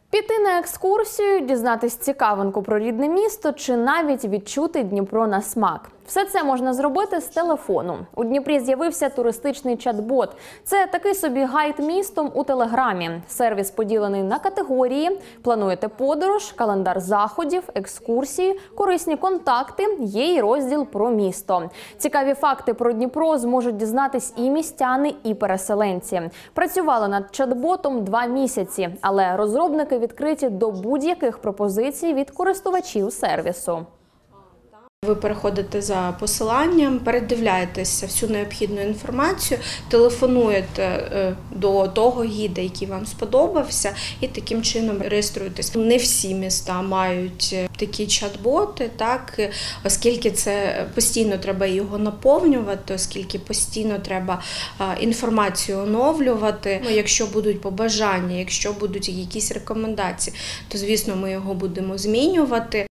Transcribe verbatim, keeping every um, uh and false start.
Піти на екскурсію, дізнатись цікавинку про рідне місто чи навіть відчути Дніпро на смак. Все це можна зробити з телефону. У Дніпрі з'явився туристичний чат-бот. Це такий собі гайд містом у Телеграмі. Сервіс поділений на категорії. Плануєте подорож, календар заходів, екскурсії, корисні контакти, є й розділ про місто. Цікаві факти про Дніпро зможуть дізнатись і містяни, і переселенці. Працювали над чат-ботом два місяці, але розробники відкриті до будь-яких пропозицій від користувачів сервісу. Ви переходите за посиланням, передивляєтеся всю необхідну інформацію, телефонуєте до того гіда, який вам сподобався, і таким чином реєструєтесь. Не всі міста мають такі чат-боти, так, оскільки це постійно треба його наповнювати, оскільки постійно треба інформацію оновлювати. Якщо будуть побажання, якщо будуть якісь рекомендації, то, звісно, ми його будемо змінювати.